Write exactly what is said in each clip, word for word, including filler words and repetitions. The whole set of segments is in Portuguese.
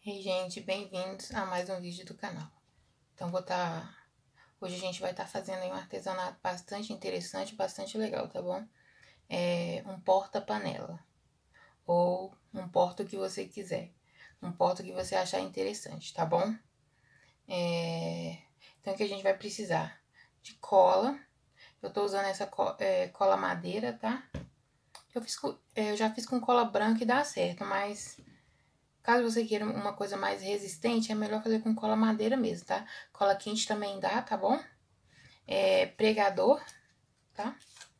Ei, gente, bem-vindos a mais um vídeo do canal. Então, vou estar... Hoje a gente vai estar fazendo aí um artesanato bastante interessante, bastante legal, tá bom? É um porta-panela. Ou um porta o que você quiser. Um porta que você achar interessante, tá bom? É... Então, o que a gente vai precisar? De cola. Eu tô usando essa co é, cola madeira, tá? Eu, fiz com... eu já fiz com cola branca e dá certo, mas... Caso você queira uma coisa mais resistente, é melhor fazer com cola madeira mesmo, tá? Cola quente também dá, tá bom? É, pregador, tá?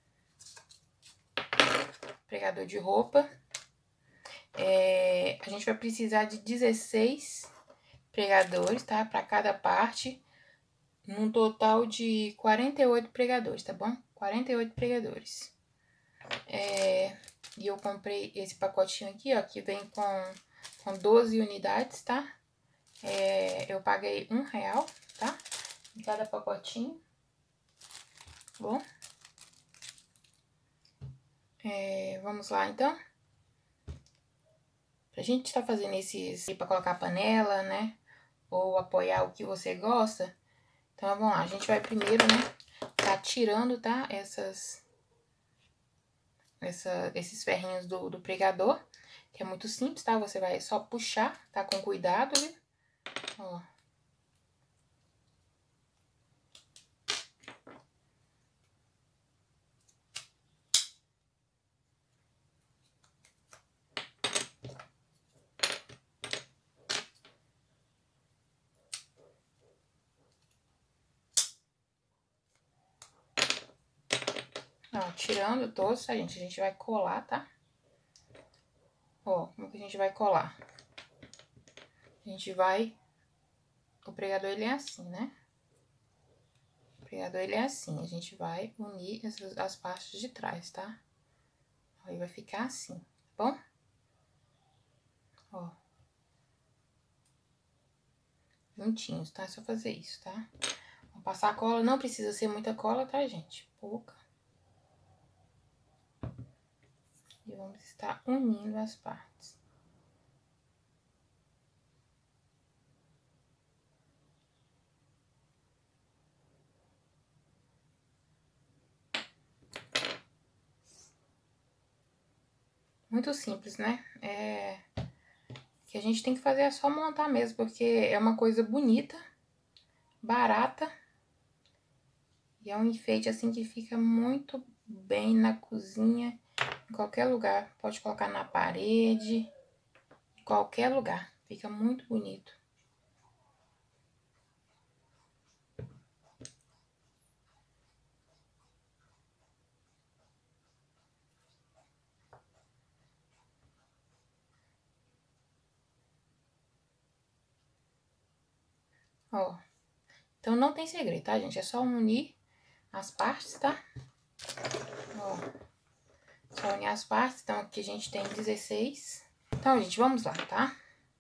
Pregador de roupa. É, a gente vai precisar de dezesseis pregadores, tá? Pra cada parte, num total de quarenta e oito pregadores, tá bom? quarenta e oito pregadores. É, e eu comprei esse pacotinho aqui, ó, que vem com, com doze unidades, tá? É, eu paguei um real, tá? Em cada pacotinho. Bom, é, vamos lá então. Pra gente estar tá fazendo esses pra colocar panela, né? Ou apoiar o que você gosta. Então vamos lá, a gente vai primeiro, né? Tá tirando, tá? Essas, essa, esses ferrinhos do, do pregador. Que é muito simples, tá? Você vai só puxar, tá? Com cuidado, viu? Ó. Ó, tirando todos, tá, gente? A gente vai colar, tá? Ó, como que a gente vai colar? A gente vai... O pregador, ele é assim, né? O pregador, ele é assim. A gente vai unir essas, as partes de trás, tá? Aí vai ficar assim, tá bom? Ó. Juntinhos, tá? É só fazer isso, tá? Vou passar a cola. Não precisa ser muita cola, tá, gente? Pouca. E vamos estar unindo as partes. Muito simples, né? É... O que a gente tem que fazer é só montar mesmo, porque é uma coisa bonita, barata. E é um enfeite, assim, que fica muito bem na cozinha, em qualquer lugar. Pode colocar na parede, em qualquer lugar. Fica muito bonito. Ó. Então, não tem segredo, tá, gente? É só unir as partes, tá? Ó. Só unir as partes. Então, aqui a gente tem dezesseis. Então, gente, vamos lá, tá?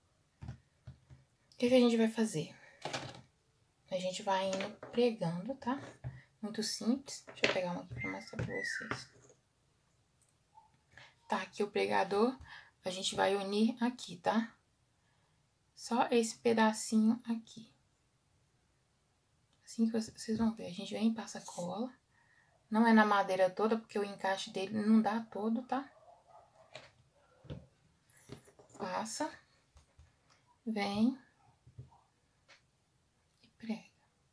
O que que a gente vai fazer? A gente vai indo pregando, tá? Muito simples. Deixa eu pegar uma aqui pra mostrar pra vocês. Tá, aqui o pregador. A gente vai unir aqui, tá? Só esse pedacinho aqui. Assim que vocês vão ver. A gente vem e passa cola. Não é na madeira toda, porque o encaixe dele não dá todo, tá? Passa. Vem. E prega.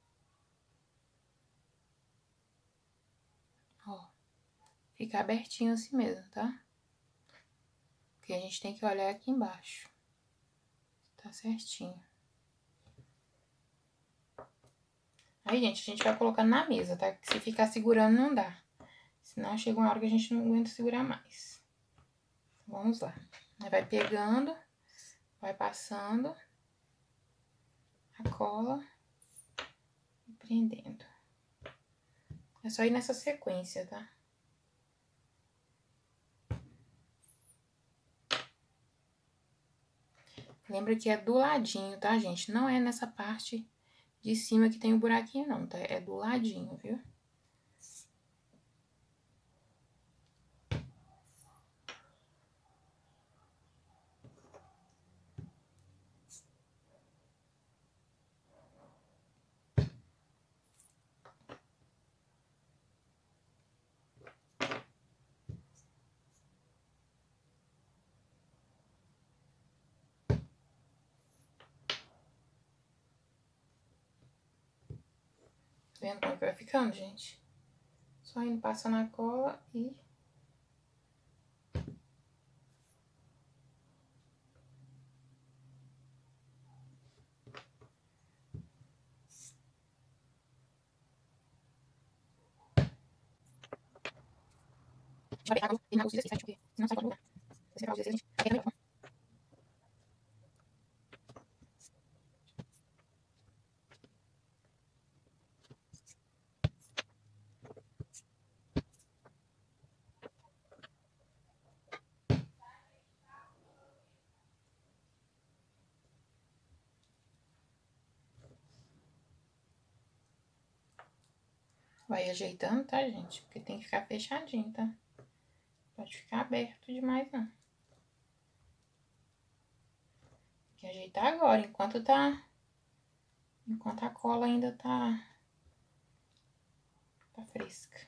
Ó. Fica abertinho assim mesmo, tá? Porque a gente tem que olhar aqui embaixo. Tá certinho. Aí, gente, a gente vai colocando na mesa, tá? Que se ficar segurando, não dá. Senão, chega uma hora que a gente não aguenta segurar mais. Então, vamos lá. Aí, vai pegando, vai passando a cola e prendendo. É só ir nessa sequência, tá? Lembra que é do ladinho, tá, gente? Não é nessa parte de cima que tem o buraquinho, não, tá? É do ladinho, viu? vendo como que vai ficando, gente? Só indo passando a cola e... vai pegar e não os dezesseis, porque senão sai todo lugar. Se você pegar os dezesseis, gente, é melhor. Vai ajeitando, tá, gente? Porque tem que ficar fechadinho, tá? Pode ficar aberto demais, não. Tem que ajeitar agora, enquanto tá... Enquanto a cola ainda tá... Tá fresca.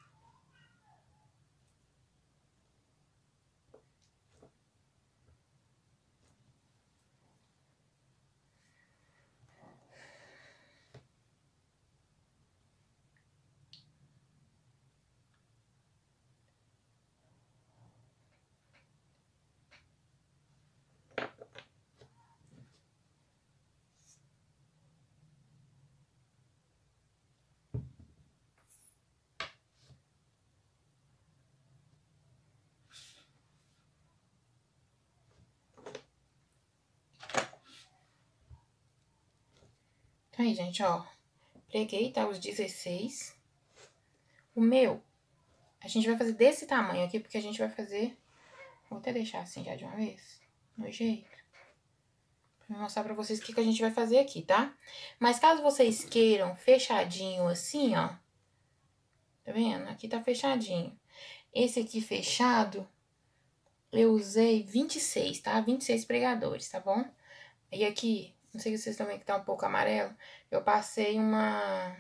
Então aí, gente, ó. Preguei, tá? Os dezesseis. O meu, a gente vai fazer desse tamanho aqui, porque a gente vai fazer... Vou até deixar assim já de uma vez, no jeito. Pra mostrar pra vocês o que, que a gente vai fazer aqui, tá? Mas caso vocês queiram fechadinho assim, ó. Tá vendo? Aqui tá fechadinho. Esse aqui fechado, eu usei vinte e seis, tá? vinte e seis pregadores, tá bom? E aqui, não sei se vocês também que tá um pouco amarelo, eu passei uma...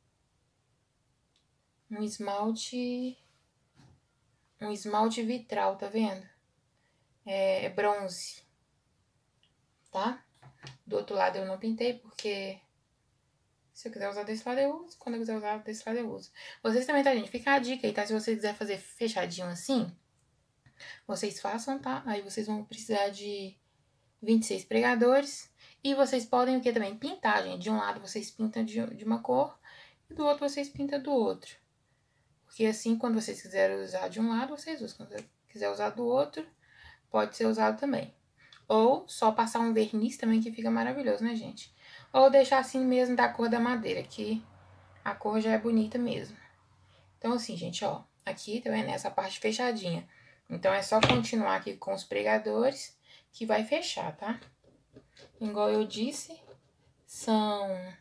Um esmalte... Um esmalte vitral, tá vendo? É, é bronze, tá? Do outro lado eu não pintei, porque... Se eu quiser usar desse lado, eu uso. Quando eu quiser usar desse lado, eu uso. Vocês também, tá, gente? Fica a dica aí, tá? Se vocês quiserem fazer fechadinho assim, vocês façam, tá? Aí vocês vão precisar de vinte e seis pregadores. E vocês podem o que também? Pintar, gente. De um lado vocês pintam de, de uma cor e do outro vocês pintam do outro. Porque assim, quando vocês quiserem usar de um lado, vocês usam. Quando quiser usar do outro, pode ser usado também. Ou só passar um verniz também, que fica maravilhoso, né, gente? Ou deixar assim mesmo da cor da madeira, que a cor já é bonita mesmo. Então, assim, gente, ó. Aqui, tá vendo? Essa parte fechadinha. Então, é só continuar aqui com os pregadores que vai fechar, tá? Igual eu disse, são...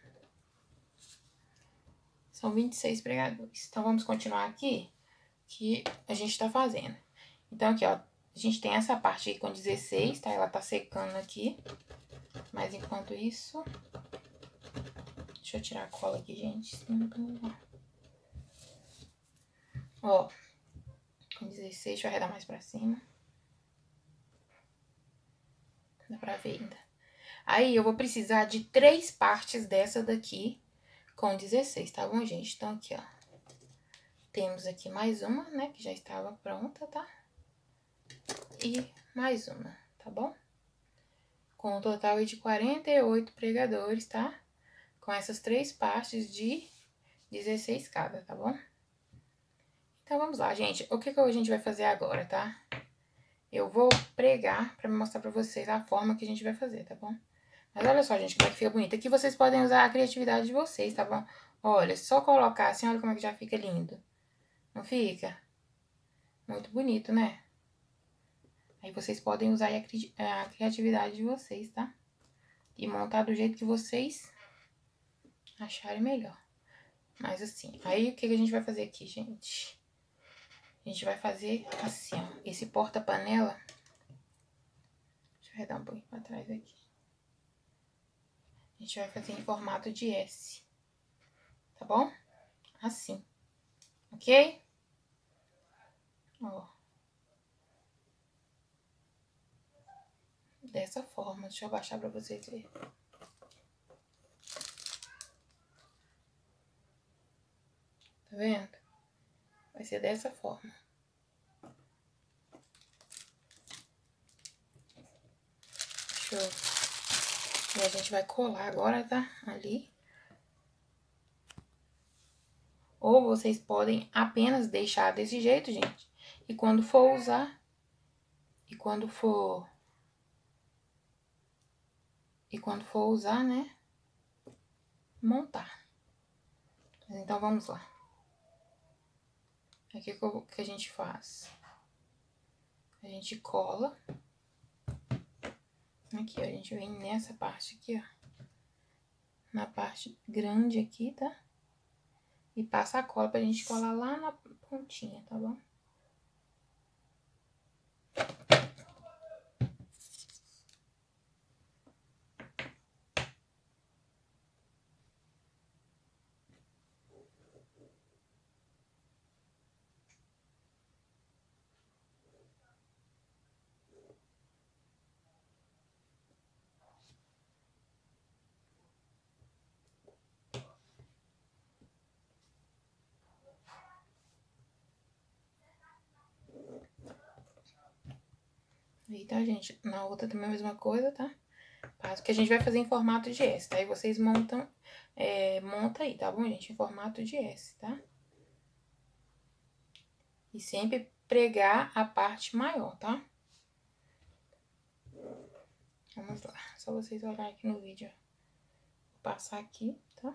São vinte e seis pregadores. Então, vamos continuar aqui, que a gente tá fazendo. Então, aqui, ó. A gente tem essa parte aqui com dezesseis, tá? Ela tá secando aqui. Mas, enquanto isso... Deixa eu tirar a cola aqui, gente. Ó. Com dezesseis, deixa eu arredar mais pra cima. Dá pra ver ainda. Aí, eu vou precisar de três partes dessa daqui com dezesseis, tá bom, gente? Então, aqui, ó. Temos aqui mais uma, né? Que já estava pronta, tá? E mais uma, tá bom? Com um total de quarenta e oito pregadores, tá? Com essas três partes de dezesseis cada, tá bom? Então, vamos lá, gente. O que que a gente vai fazer agora, tá? Eu vou pregar pra mostrar pra vocês a forma que a gente vai fazer, tá bom? Mas olha só, gente, como é que fica bonito. Aqui vocês podem usar a criatividade de vocês, tá bom? Olha, só colocar assim, olha como é que já fica lindo. Não fica? Muito bonito, né? Aí vocês podem usar a, cri a criatividade de vocês, tá? E montar do jeito que vocês acharem melhor. Mas assim, aí o que, que a gente vai fazer aqui, gente? A gente vai fazer assim, ó. Esse porta-panela... Deixa eu arredar um pouquinho pra trás aqui. A gente vai fazer em formato de S. Tá bom? Assim. Ok? Ó. Dessa forma. Deixa eu abaixar pra vocês verem. Tá vendo? Vai ser dessa forma. Deixa eu... E a gente vai colar agora, tá? Ali. Ou vocês podem apenas deixar desse jeito, gente. E quando for usar... E quando for... E quando for usar, né? Montar. Então, vamos lá. Aqui o que a gente faz? A gente cola. Aqui, ó, a gente vem nessa parte aqui, ó. Na parte grande aqui, tá? E passa a cola pra gente colar lá na pontinha, tá bom? Aí, tá, gente? Na outra também a mesma coisa, tá? Passo que a gente vai fazer em formato de S, tá? Aí vocês montam, é, monta aí, tá bom, gente? Em formato de S, tá? E sempre pregar a parte maior, tá? Vamos lá. Só vocês olharem aqui no vídeo. Vou passar aqui, tá?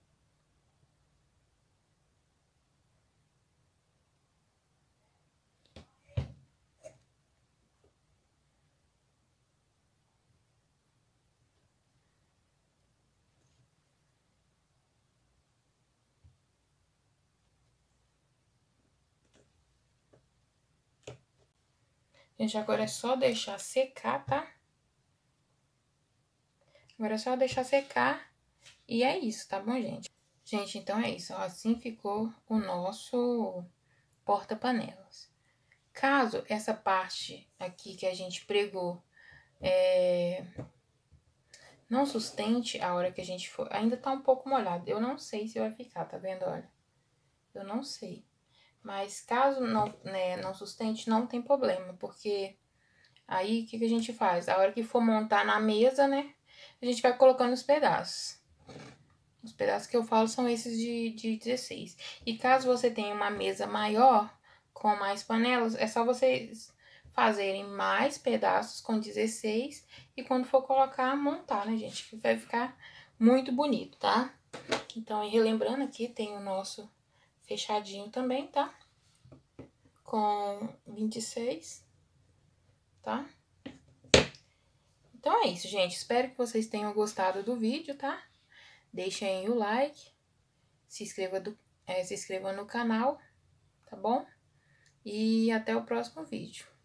Gente, agora é só deixar secar, tá? Agora é só deixar secar e é isso, tá bom, gente? Gente, então é isso, ó. Assim ficou o nosso porta-panelas. Caso essa parte aqui que a gente pregou é, não sustente a hora que a gente for... Ainda tá um pouco molhado. Eu não sei se vai ficar, tá vendo? Olha. Eu não sei. Mas caso não, né, não sustente, não tem problema. Porque aí, o que, que a gente faz? A hora que for montar na mesa, né? A gente vai colocando os pedaços. Os pedaços que eu falo são esses de, de dezesseis. E caso você tenha uma mesa maior, com mais panelas, é só vocês fazerem mais pedaços com dezesseis e quando for colocar, montar, né, gente? Que vai ficar muito bonito, tá? Então, e relembrando aqui, tem o nosso fechadinho também, tá? Com vinte e seis, tá? Então é isso, gente. Espero que vocês tenham gostado do vídeo, tá? Deixem aí o like, se inscreva, do, é, se inscreva no canal, tá bom? E até o próximo vídeo.